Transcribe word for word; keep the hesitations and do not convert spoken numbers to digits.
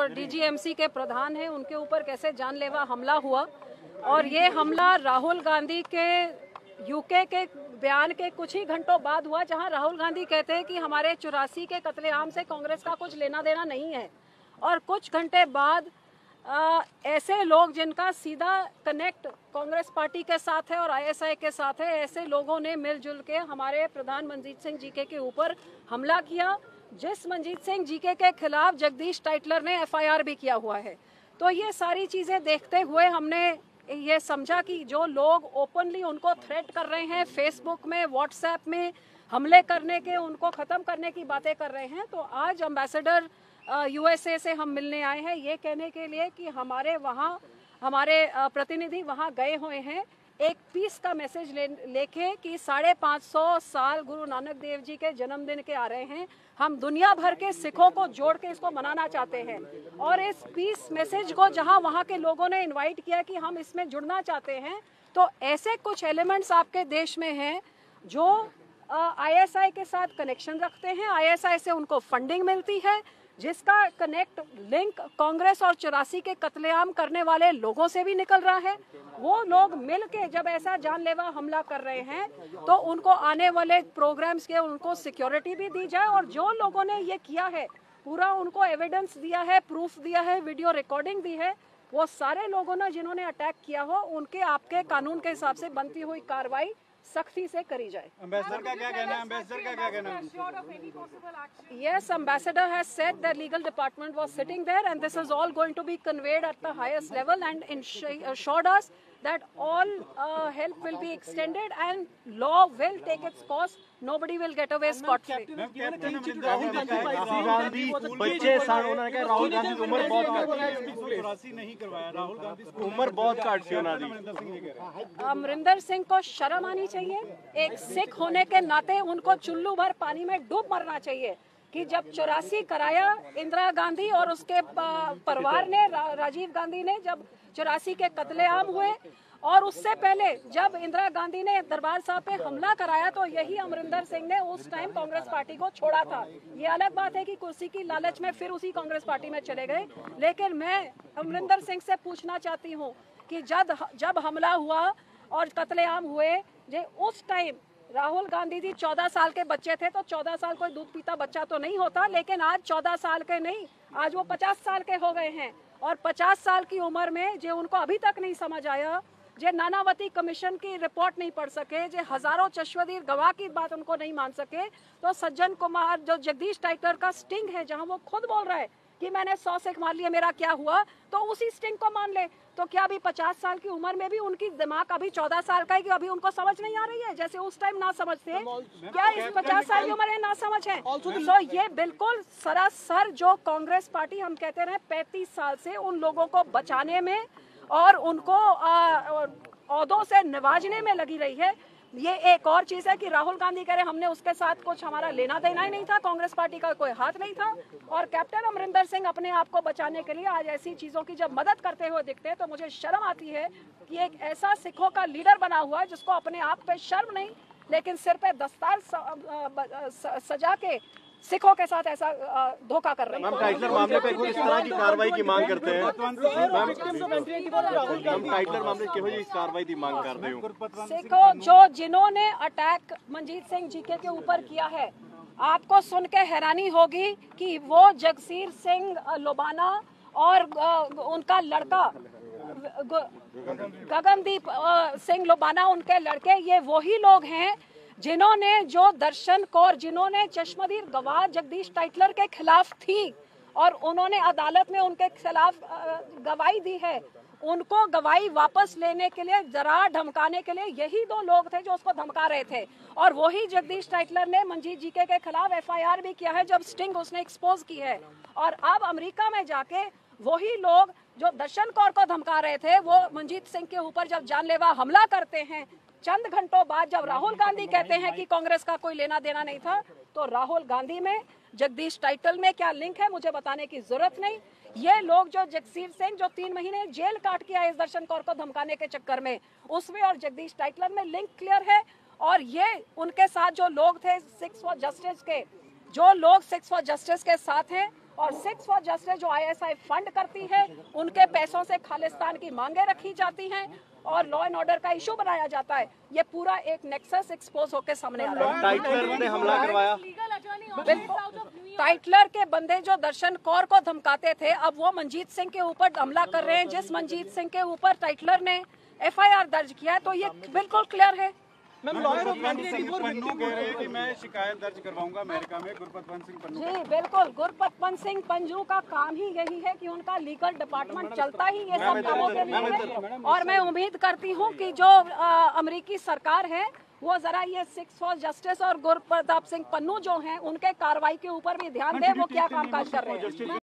डीजीएमसी के प्रधान हैं उनके ऊपर कैसे जानलेवा हमला हुआ। और ये हमला राहुल गांधी के यूके के बयान के कुछ ही घंटों बाद हुआ, जहां राहुल गांधी कहते हैं कि हमारे चौरासी के कत्लेआम से कांग्रेस का कुछ लेना देना नहीं है। और कुछ घंटे बाद आ, ऐसे लोग जिनका सीधा कनेक्ट कांग्रेस पार्टी के साथ है और आईएसआई के साथ है, ऐसे लोगों ने मिलजुल के हमारे प्रधान मनजीत सिंह जीके के ऊपर हमला किया, जिस मनजीत सिंह जीके के खिलाफ जगदीश टाइटलर ने एफआईआर भी किया हुआ है। तो ये सारी चीज़ें देखते हुए हमने ये समझा कि जो लोग ओपनली उनको थ्रेट कर रहे हैं, फेसबुक में, व्हाट्सएप में हमले करने के, उनको ख़त्म करने की बातें कर रहे हैं, तो आज एम्बेसडर यूएसए से हम मिलने आए हैं ये कहने के लिए कि हमारे वहाँ हमारे प्रतिनिधि वहाँ गए हुए हैं एक पीस का मैसेज ले लेके कि साढ़े पाँच सौ साल गुरु नानक देव जी के जन्मदिन के आ रहे हैं, हम दुनिया भर के सिखों को जोड़ के इसको मनाना चाहते हैं। और इस पीस मैसेज को जहां वहां के लोगों ने इनवाइट किया कि हम इसमें जुड़ना चाहते हैं, तो ऐसे कुछ एलिमेंट्स आपके देश में हैं जो आईएसआई के साथ कनेक्शन रखते हैं, आईएसआई से उनको फंडिंग मिलती है, जिसका कनेक्ट लिंक कांग्रेस और चौरासी के कत्लेआम करने वाले लोगों से भी निकल रहा है। वो लोग मिल के जब ऐसा जानलेवा हमला कर रहे हैं तो उनको आने वाले प्रोग्राम्स के उनको सिक्योरिटी भी दी जाए, और जो लोगों ने ये किया है पूरा उनको एविडेंस दिया है, प्रूफ दिया है, वीडियो रिकॉर्डिंग दी है, वो सारे लोगों ने जिन्होंने अटैक किया हो उनके आपके कानून के हिसाब से बनती हुई कार्रवाई सख्ती से करी जाए। एम्बेसडर का क्या कहना है? एम्बेसडर का क्या कहना है? Yes, ambassador has said that legal department was sitting there and this is all going to be conveyed at the highest level and assured us that all uh, help will be extended and law will take its course. Nobody will get away scot free. Rahul Gandhi बच्चे सन, उन्होंने कहा राहुल गांधी की उम्र बहुत चौरासी नहीं करवाया, राहुल गांधी उम्र बहुत काट सी होना दी। अमरिंदर सिंह को शर्म आनी चाहिए, एक सिख होने के नाते उनको चुल्लू भर पानी में डूब मरना चाहिए कि जब चौरासी कराया इंदिरा गांधी और उसके परिवार ने, रा, राजीव गांधी ने जब चौरासी के कत्लेआम हुए, और उससे पहले जब इंदिरा गांधी ने दरबार साहब पे हमला कराया तो यही अमरिंदर सिंह ने उस टाइम कांग्रेस पार्टी को छोड़ा था। ये अलग बात है कि कुर्सी की लालच में फिर उसी कांग्रेस पार्टी में चले गए, लेकिन मैं अमरिंदर सिंह से पूछना चाहती हूँ कि जब जब हमला हुआ और कत्लेआम हुए, जे उस टाइम राहुल गांधी जी चौदह साल के बच्चे थे, तो चौदह साल कोई दूध पीता बच्चा तो नहीं होता, लेकिन आज चौदह साल के नहीं, आज वो पचास साल के हो गए हैं। और पचास साल की उम्र में जो उनको अभी तक नहीं समझ आया, जे नानावती कमीशन की रिपोर्ट नहीं पढ़ सके, जे हजारों चश्मदीद गवाह की बात उनको नहीं मान सके, तो सज्जन कुमार जो जगदीश टाइटलर का स्टिंग है जहां वो खुद बोल रहा है कि मैंने सौ सिख मार लिए, मेरा क्या हुआ, तो उसी स्टिंग को मान ले। तो क्या अभी पचास साल की उम्र में भी उनकी दिमाग अभी चौदह साल का है कि अभी उनको समझ नहीं आ रही है, जैसे उस टाइम ना समझते, क्या इस पचास साल की उम्र है ना समझ है? तो ये बिल्कुल सरासर जो कांग्रेस पार्टी हम कहते रहे पैंतीस साल से उन लोगों को बचाने में और उनको ओहदों से नवाजने में लगी रही है। ये एक और चीज है कि राहुल गांधी कह रहे हमने उसके साथ कुछ हमारा लेना देना ही नहीं था, कांग्रेस पार्टी का कोई हाथ नहीं था, और कैप्टन अमरिंदर सिंह अपने आप को बचाने के लिए आज ऐसी चीजों की जब मदद करते हुए दिखते हैं तो मुझे शर्म आती है कि एक ऐसा सिखों का लीडर बना हुआ है जिसको अपने आप पे शर्म नहीं, लेकिन सिर पे दस्तार सजा के सिखों के साथ ऐसा धोखा कर रहे हैं। मैम टाइटलर मामले पे कोई इस तरह की कार्रवाई की मांग करते हैं? मैम टाइटलर मामले की इस कार्रवाई की मांग कर रहे हो? सिखों जो जिन्होंने अटैक मनजीत सिंह जीके के ऊपर किया है, आपको सुन के हैरानी होगी कि वो जगसीर सिंह लोबाना और उनका लड़का गगनदीप सिंह लोबाना, उनके लड़के, ये वही लोग हैं जिन्होंने जो दर्शन कौर, जिन्होंने चश्मदीद गवाह जगदीश टाइटलर के खिलाफ थी और उन्होंने अदालत में उनके खिलाफ गवाही दी है, उनको गवाही वापस लेने के लिए, जरा धमकाने के लिए यही दो लोग थे जो उसको धमका रहे थे। और वही जगदीश टाइटलर ने मनजीत जीके के खिलाफ एफआईआर भी किया है जब स्टिंग उसने एक्सपोज की है। और अब अमेरिका में जाके वही लोग जो दर्शन कौर को धमका रहे थे, वो मनजीत सिंह के ऊपर जब जानलेवा हमला करते हैं, चंद घंटों बाद जब राहुल गांधी कहते हैं कि कांग्रेस का कोई लेना देना नहीं था, तो राहुल गांधी में जगदीश टाइटल में क्या लिंक है मुझे बताने की जरूरत नहीं। ये लोग जो जगसीर सिंह जो तीन महीने जेल काट के आए इस दर्शन कौर को धमकाने के चक्कर में, उसमें और जगदीश टाइटलर में लिंक क्लियर है। और ये उनके साथ जो लोग थे सिक्स फॉर जस्टिस के, जो लोग सिक्स फॉर जस्टिस के साथ हैं, और सिक्स फॉर जस्टिस जो आईएसआई फंड करती है, उनके पैसों से खालिस्तान की मांगे रखी जाती हैं और लॉ एंड ऑर्डर का इशू बनाया जाता है। ये पूरा एक नेक्सस एक्सपोज होकर सामने आ रहा है। टाइटलर ने हमला करवाया। टाइटलर के बंदे जो दर्शन कौर को धमकाते थे, अब वो मंजीत सिंह के ऊपर हमला कर रहे हैं। जिस मंजीत सिंह के ऊपर टाइटलर ने एफआईआर दर्ज किया है, तो ये बिल्कुल क्लियर है। पन्नू कह रहे हैं कि मैं शिकायत दर्ज करवाऊंगा अमेरिका में गुरपतवंत सिंह पन्नू। जी बिल्कुल, गुरपतवंत सिंह पन्नू का काम ही यही है कि उनका लीगल डिपार्टमेंट चलता ही ये सब कामों के लिए है। और मैं उम्मीद करती हूँ कि जो अमेरिकी सरकार है वो जरा ये सिक्स फॉर जस्टिस और गुरप्रताप सिंह पन्नू जो हैं उनके कार्रवाई के ऊपर भी ध्यान दे, वो क्या कामकाज कर रहे हैं।